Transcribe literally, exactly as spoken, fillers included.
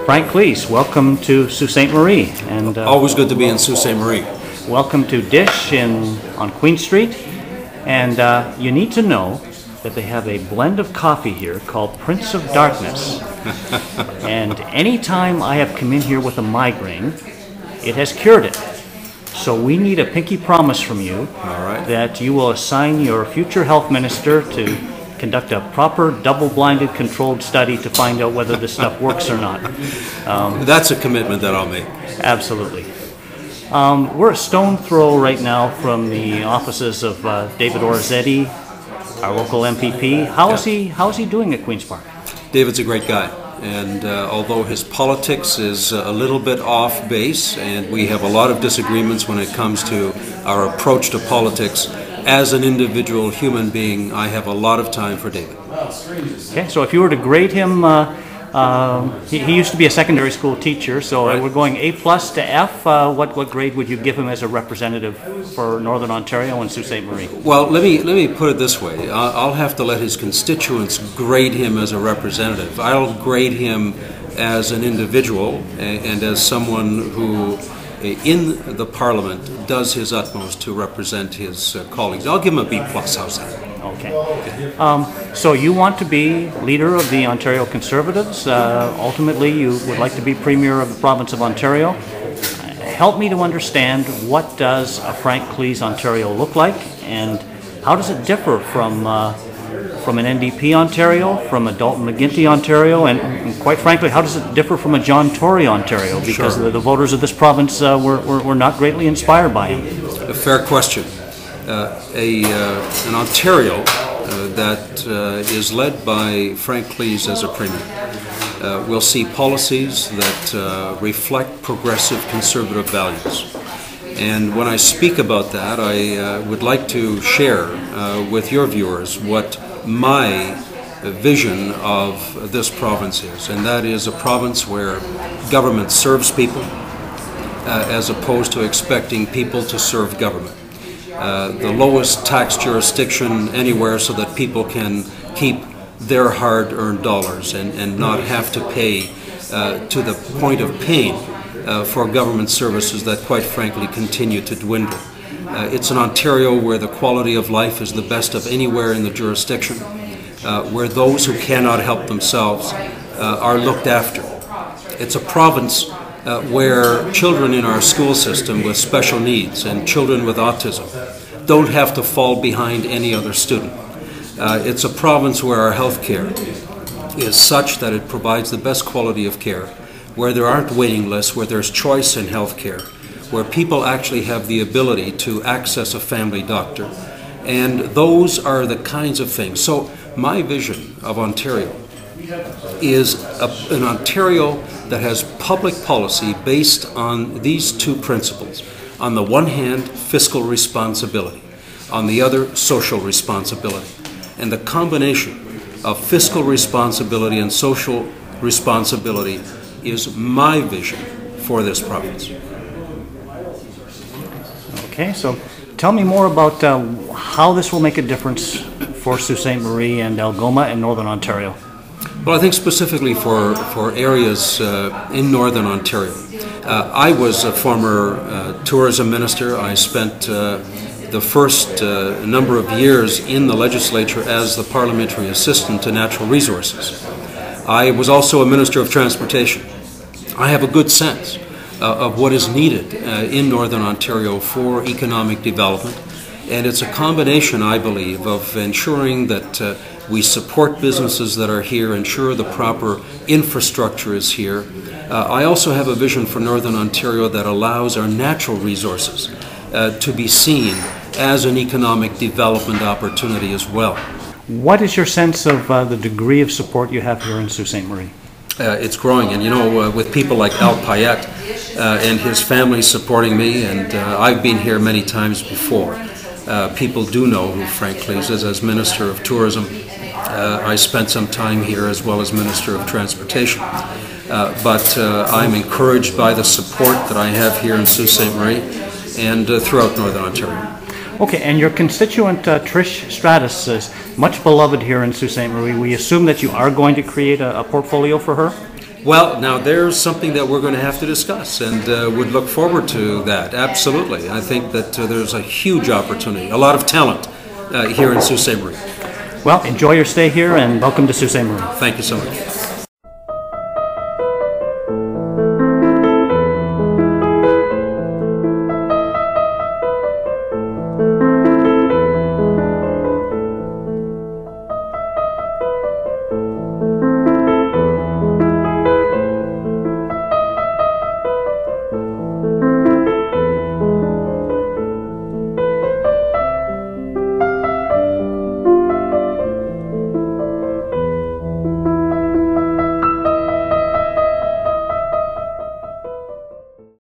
Frank Klees, welcome to Sault Ste. Marie. And uh, always good to be in Sault Ste. Marie. Welcome to Dish in on Queen Street. And uh, you need to know that they have a blend of coffee here called Prince of Darkness. And anytime I have come in here with a migraine, it has cured it. So we need a pinky promise from you All right. that you will assign your future health minister to conduct a proper double-blinded controlled study to find out whether this stuff works or not. Um, That's a commitment that I'll make. Absolutely. Um, we're a stone throw right now from the offices of uh, David Orazietti, our local M P P. How yeah. is he? How is he doing at Queen's Park? David's a great guy, and uh, although his politics is a little bit off base, and we have a lot of disagreements when it comes to our approach to politics, as an individual human being, I have a lot of time for David. Okay, so if you were to grade him, uh, uh, he, he used to be a secondary school teacher, so right. we're going A plus to F. Uh, what what grade would you give him as a representative for Northern Ontario and Sault Ste. Marie? Well, let me let me put it this way: I'll have to let his constituents grade him as a representative. I'll grade him as an individual and as someone who, in the Parliament, does his utmost to represent his uh, colleagues. I'll give him a B plus. How's that? Okay. okay. Um, so you want to be leader of the Ontario Conservatives. Uh, ultimately, you would like to be Premier of the province of Ontario. Help me to understand, what does a Frank Klees Ontario look like, and how does it differ from uh, from an N D P Ontario, from a Dalton McGuinty Ontario, and, and quite frankly, how does it differ from a John Tory Ontario? Because sure. the, the voters of this province uh, were, were, were not greatly inspired by him. A fair question. Uh, a, uh, an Ontario uh, that uh, is led by Frank Klees as a Premier uh, will see policies that uh, reflect progressive conservative values. And when I speak about that, I uh, would like to share uh, with your viewers what my vision of this province is, and that is a province where government serves people uh, as opposed to expecting people to serve government. Uh, the lowest tax jurisdiction anywhere so that people can keep their hard-earned dollars and, and not have to pay uh, to the point of pain uh, for government services that, quite frankly, continue to dwindle. Uh, it's an Ontario where the quality of life is the best of anywhere in the jurisdiction, uh, where those who cannot help themselves uh, are looked after. It's a province Uh, where children in our school system with special needs and children with autism don't have to fall behind any other student. Uh, it's a province where our health care is such that it provides the best quality of care, where there aren't waiting lists, where there's choice in health care, where people actually have the ability to access a family doctor. And those are the kinds of things. So my vision of Ontario is a, an Ontario that has public policy based on these two principles. On the one hand, fiscal responsibility. On the other, social responsibility. And the combination of fiscal responsibility and social responsibility is my vision for this province. Okay, so tell me more about uh, how this will make a difference for Sault Ste. Marie and Algoma and Northern Ontario. Well, I think specifically for, for areas uh, in Northern Ontario. Uh, I was a former uh, tourism minister. I spent uh, the first uh, number of years in the legislature as the parliamentary assistant to natural resources. I was also a minister of transportation. I have a good sense uh, of what is needed uh, in Northern Ontario for economic development. And it's a combination, I believe, of ensuring that uh, we support businesses that are here, ensure the proper infrastructure is here. Uh, I also have a vision for Northern Ontario that allows our natural resources uh, to be seen as an economic development opportunity as well. What is your sense of uh, the degree of support you have here in Sault Ste. Marie? Uh, it's growing, and you know, uh, with people like Al Payette uh, and his family supporting me, and uh, I've been here many times before. Uh, people do know who Frank Klees is as Minister of Tourism. Uh, I spent some time here as well as Minister of Transportation. Uh, but uh, I'm encouraged by the support that I have here in Sault Ste. Marie and uh, throughout Northern Ontario. Okay, and your constituent uh, Trish Stratus is much beloved here in Sault Ste. Marie. We assume that you are going to create a, a portfolio for her? Well, now there's something that we're going to have to discuss, and uh, would look forward to that. Absolutely. I think that uh, there's a huge opportunity, a lot of talent uh, here in Sault Ste. Marie. Well, enjoy your stay here and welcome to Sault Ste. Marie. Thank you so much.